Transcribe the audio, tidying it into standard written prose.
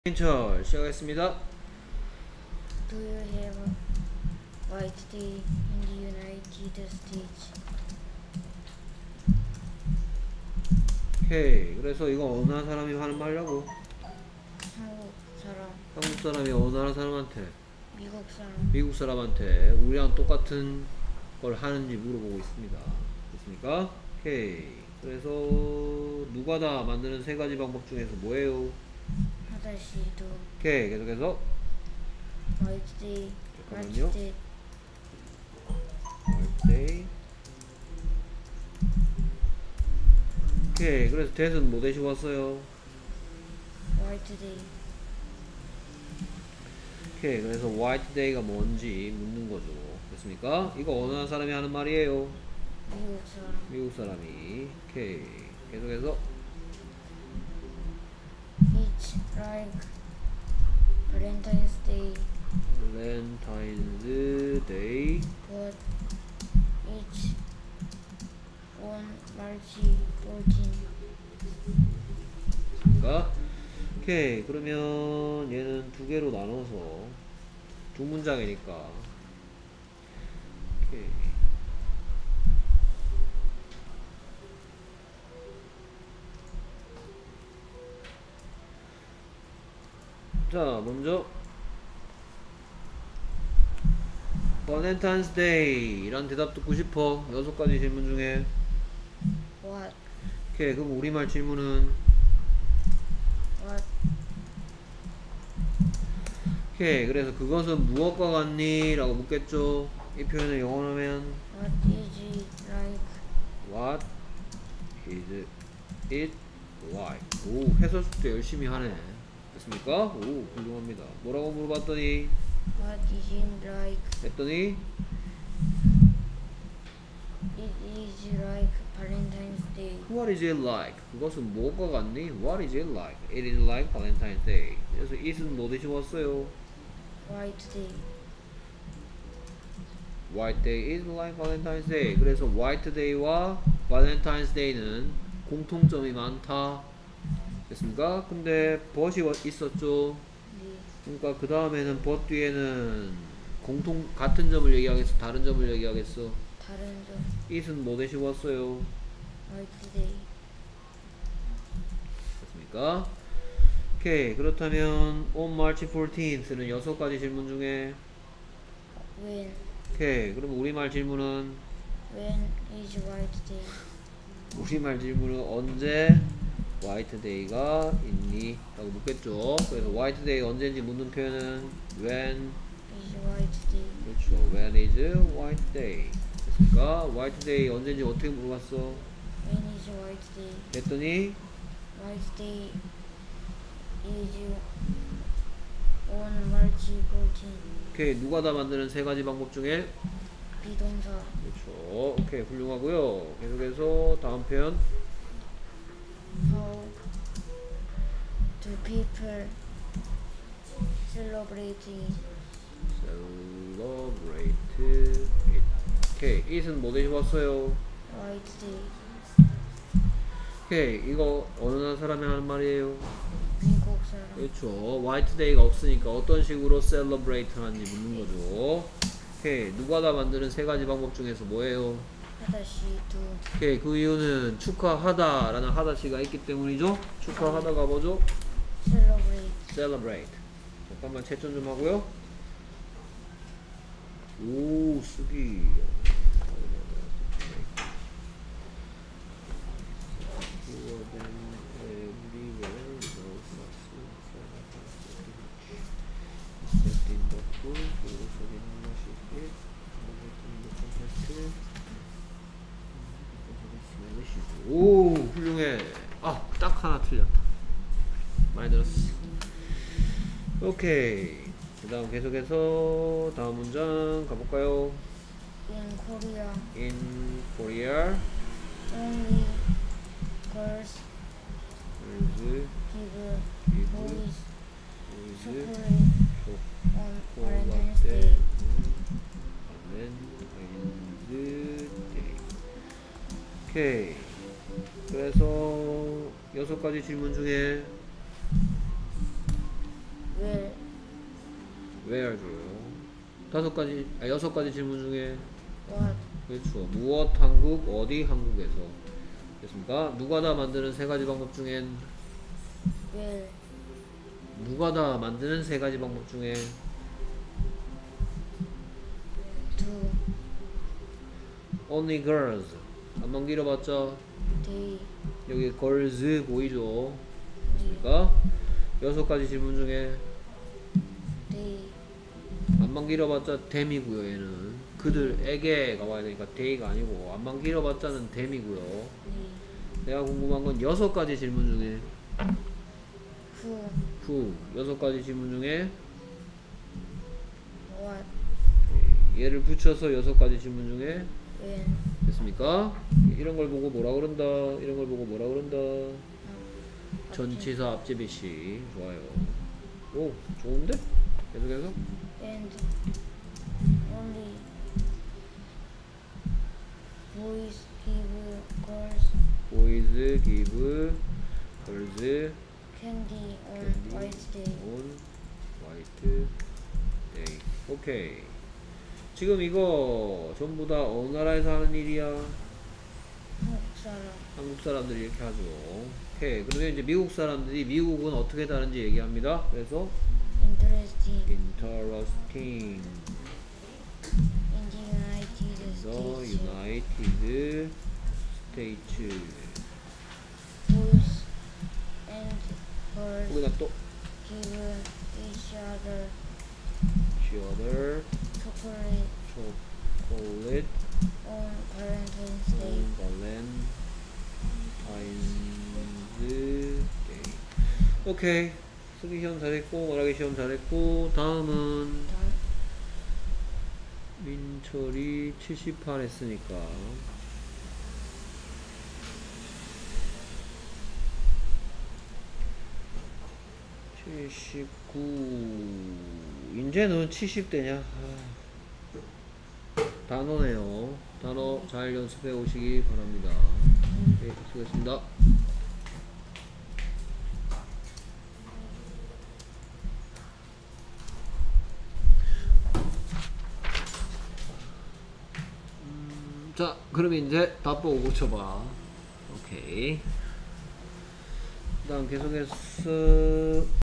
인철 시작하겠습니다. Do you have a white day in the United States? 오케이. 그래서 이거 어느 나라 사람이 하는 말이라고? 한국 사람, 한국 사람이 어느 나라 사람한테? 미국 사람, 미국 사람한테 우리랑 똑같은 걸 하는지 물어보고 있습니다. 됐습니까? 오케이. 그래서 누가 다 만드는 세 가지 방법 중에서 뭐예요? 하다시도 오케이. 계속해서 white day, 잠깐만요. white day, birthday. 오케이. 그래서 대은 뭐 대시고 왔어요? white day, 오케이. 그래서 white day가 뭔지 묻는 거죠. 됐습니까? 이거 어느 나라 사람이 하는 말이에요? 미국 사람, 미국 사람이. 오케이. 계속해서 It's like Valentine's Day, Valentine's Day. but it's on March 14. 됐습니까? 오케이. 그러면 얘는 두 개로 나눠서 두 문장이니까. 오케이. 자, 먼저 Valentine's Day 이란 대답 듣고 싶어. 6가지 질문 중에. What? 오케이. 그럼 우리말 질문은 What? 오케이. 그래서 그것은 무엇과 같니? 라고 묻겠죠. 이 표현을 영어로 하면 What is it like? What is it like? 오, 해설 숙제 열심히 하네. 됐습니까? 오, 훌륭합니다. 뭐라고 물어봤더니 What is it like? 했더니 It is like Valentine's Day. What is it like? 그것은 무엇과 같니? What is it like? It is like Valentine's Day. 그래서 it은 뭐 대신 왔어요? White Day. White day is like Valentine's Day. 그래서 White Day와 Valentine's Day는 공통점이 많다. 됐습니까? 근데 but이 있었죠. 네. 그러니까 그 다음에는 but 뒤에는 같은 점을 얘기하겠어? 다른 점을 얘기하겠어? 다른 점. it은 뭐 대신 왔어요? White Day. 됐습니까? 오케이. 그렇다면 on March 14th는 6가지 질문 중에 When? 오케이. 그럼 우리말 질문은 When is White Day? 우리말 질문은 언제 화이트 데이가 있니? 라고 묻겠죠. 그래서 화이트 데이 언제인지 묻는 표현은 when. Is White Day? 그렇죠. when is white day. 됐습니까? 화이트 데이 언제인지 어떻게 물어봤어? When is White Day? 했더니 White Day is on March 14. 오케이. 누가 다 만드는 세 가지 방법 중에 비동사. 그렇죠. 오케이. 훌륭하고요. 계속해서 다음 표현. How do people celebrate it? celebrate it. 오케이. it은 뭐 대신 왔어요? White Day. 오케이. 이거 어느 나라 사람이 하는 말이에요? 미국 사람. 그렇죠. 화이트 데이가 없으니까 어떤 식으로 celebrate 하는지 묻는 거죠. 오케이. 누가 다 만드는 세 가지 방법 중에서 뭐예요? 하다시도 오케이. 그 이유는 축하하다 라는 하다시가 있기 때문이죠. 축하하다가 뭐죠? celebrate. celebrate. 잠깐만 채점 좀 하고요. 오, 쓰기. 오, 훌륭해. 아, 딱 하나 틀렸다. 많이 늘었어. 오케이. 그 다음 계속해서 다음 문장 가볼까요? In Korea, In Korea, only girls is give boys chocolate on chocolate Valentine's Day. Valentine's Day. 오케이. 그래서 6가지 질문 중에 Where? where 줘요. 여섯 가지 질문 중에 What? 그렇죠. 무엇 한국 어디 한국에서 됐습니까? 누가 다 만드는 세 가지 방법 중엔 Where? 누가 다 만드는 세 가지 방법 중에 Do? only girls 안만 길어봤자 They? 여기 girls 보이죠? We? 됐습니까? 여섯 가지 질문 중에 They? 안만 길어봤자 them이고요. 얘는 그들에게가 와야 되니까 they가 아니고 안만 길어봤자는 them이고요. We? 내가 궁금한 건 여섯 가지 질문 중에 Who? who 여섯 가지 질문 중에 What? 얘를 붙여서 여섯 가지 질문 중에 When? 됐습니까? 이런 걸 보고 뭐라 그런다. 이런 걸 보고 뭐라 그런다. 전치사 앞제비시 좋아요. 오 좋은데? 계속해서 And only boys give girls boys give girls candy on Candy. White Day. on white day. 오케이. 지금 이거 전부 다 어느 나라에서 하는 일이야? 한국 사람. 한국 사람들이 이렇게 하죠. 오케이. 그러면 이제 미국 사람들이 미국은 어떻게 다른지 얘기합니다. 그래서 Interesting. interesting. In the United The States, United States. boys and girls 거기다 또 give each other other chocolate chocolate on Valentine's Day. on Valentine's Day. 오케이. 쓰기 시험 잘했고 말하기 시험 잘했고 다음은 다음, 민철이 78 했으니까 이제는 70대냐? 단어네요. 단어 잘 연습해 오시기 바랍니다. 네, 수고했습니다. 자, 그러면 이제 답보고 고쳐봐. 오케이. 그 다음 계속해서